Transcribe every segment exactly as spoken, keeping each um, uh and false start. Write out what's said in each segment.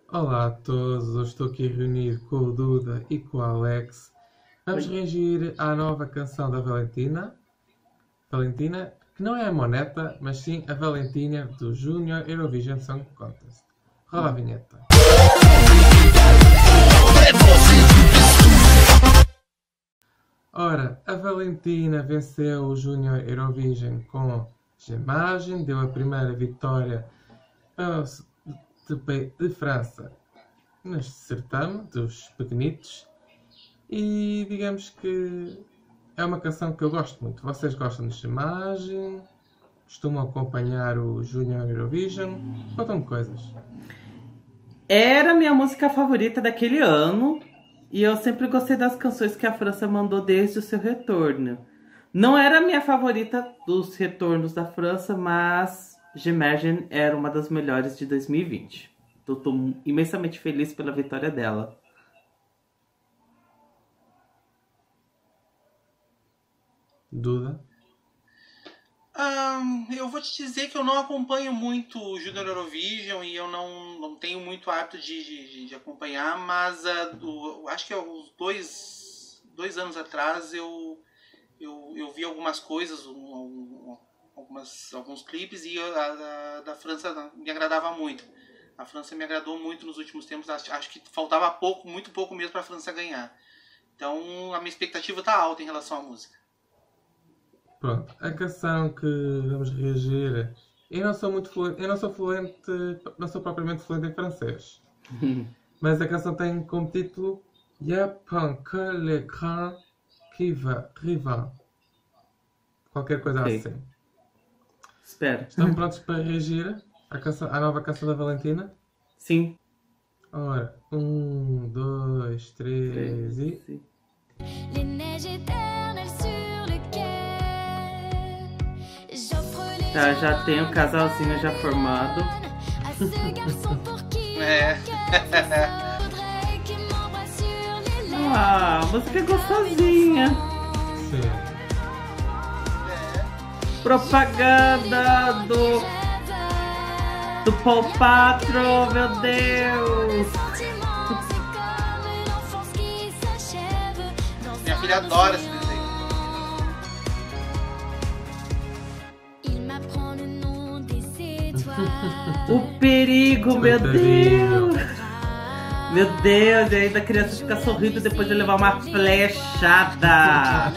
Olá a todos, eu estou aqui reunido com o Duda e com o Alex. Vamos Oi. reagir à nova canção da Valentina. Valentina, que não é a Moneta, mas sim a Valentina do Junior Eurovision Song Contest. Roda a vinheta. Ora, a Valentina venceu o Junior Eurovision com J'imagine, deu a primeira vitória aos- de, de França neste certame dos pequenitos. E digamos que é uma canção que eu gosto muito. Vocês gostam de Imagem? Costumam acompanhar o Junior Eurovision? Contam-me coisas. Era a minha música favorita daquele ano e eu sempre gostei das canções que a França mandou desde o seu retorno. Não era a minha favorita dos retornos da França, mas J'imagine era uma das melhores de dois mil e vinte. Eu tô imensamente feliz pela vitória dela. Duda? Ahn, eu vou te dizer que eu não acompanho muito o Junior Eurovision e eu não, não tenho muito hábito de, de, de acompanhar, mas ah, do- acho que há uns dois, dois anos atrás eu, eu, eu vi algumas coisas, um- um- algumas, alguns clipes e a, a- da França me agradava muito. A França me agradou muito nos últimos tempos, acho, acho que faltava pouco, muito pouco mesmo para a França ganhar. Então a minha expectativa está alta em relação à música. Pronto, a canção que vamos reagir. Eu não sou muito fluente, eu não sou fluente, não sou propriamente fluente em francês. Mas a canção tem como título Y'a pas que l'écran qui va riva. Qualquer coisa Ok, assim. espera. Estão prontos para reagir à, canção, à nova canção da Valentina? Sim. Ora, um, dois, três e. Sim. Les neiges éternelles sur le quai. J'offre les Tá, já tem o casalzinho já formado. à ce garçon pour qui É. mon cœur faudrait qu'il m'embrasse sur les lèvres. Ah, a música é gostosinha. Sim. Propaganda do, do Paul Patro, meu Deus! Sentiment, c'est comme une enfance qui s'achève dans Minha un filha adora esse desenho. Il m'apprend le nom des étoiles. O perigo, meu Coitadinho. Deus! Meu Deus, e ainda a criança fica sorrindo depois de levar uma flechada!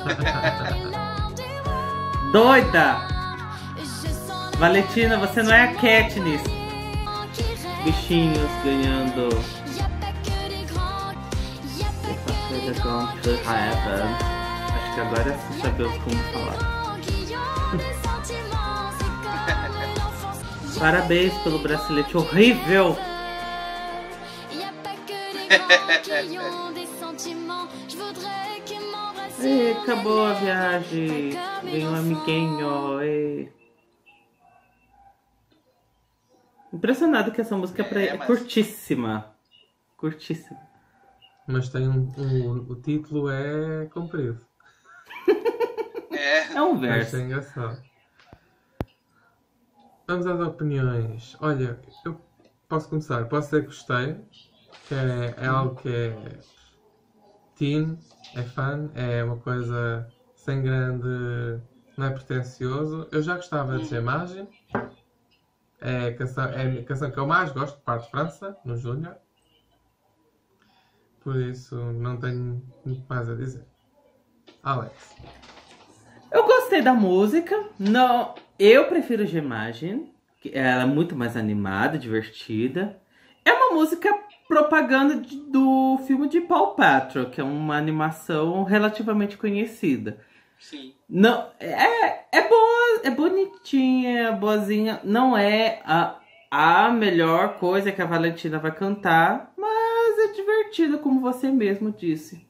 Doida! Valentina, você não é a Katniss. Bichinhos ganhando. Acho que agora sim sabemos como falar. Parabéns pelo bracelete horrível! Ei, acabou a viagem. Vem um amiguinho. Ei. Impressionado que essa música é, pra... É, é mas- curtíssima. Curtíssima. Mas tem um, um- o título é comprido. É. É um Isso verso. é engraçado. Vamos às opiniões. Olha, eu posso começar. Posso dizer que gostei. Que é, é algo que é teen, é fun, é uma coisa sem grande. Não é pretencioso. Eu já gostava de imagem. É a canção, é a canção que eu mais gosto, de parte de França, no Júnior. Por isso não tenho muito mais a dizer. Alex. Eu gostei da música. Não, eu prefiro J'imagine, que ela é muito mais animada, divertida. É uma música propaganda de- do filme de Paw Patrol, que é uma animação relativamente conhecida. Sim. Não, é, é boa, é bonitinha, é boazinha. Não é a, a melhor coisa que a Valentina vai cantar, mas é divertida, como você mesmo disse.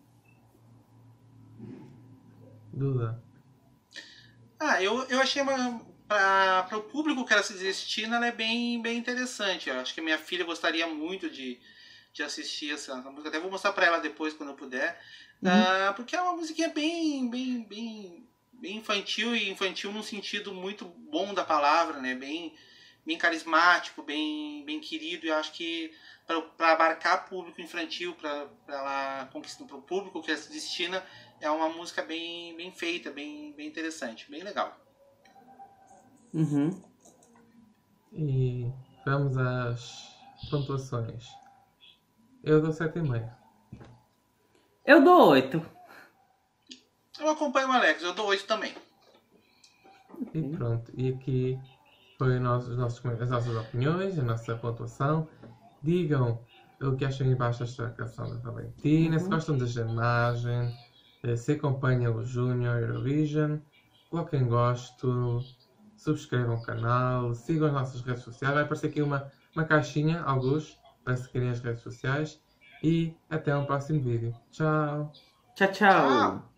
Duda. Ah, eu, eu achei uma. Para o público que ela se destina, ela é bem, bem interessante. Eu acho que a minha filha gostaria muito de, de assistir essa, essa música. Até vou mostrar para ela depois, quando eu puder. Ah, porque é uma musiquinha bem, bem, bem, bem infantil, e infantil num sentido muito bom da palavra, né? Bem, bem carismático, bem, bem querido. E eu acho que para abarcar público infantil, para ela conquistar para o público que ela se destina, é uma música bem, bem feita, bem, bem interessante, bem legal. Uhum. E vamos às pontuações. Eu dou sete e meio. Eu dou oito. Eu acompanho o Alex, eu dou oito também. E pronto. E aqui foi o nosso- os nossos, as nossas opiniões, a nossa pontuação. Digam o que acham em baixo desta canção da Valentina, se gostam da imagem, se acompanham o Junior Eurovision, coloquem gosto, subscrevam o canal, sigam as nossas redes sociais. Vai aparecer aqui uma, uma caixinha, alguns, para seguirem as redes sociais. E até um próximo vídeo. Tchau! Tchau, tchau. Tchau.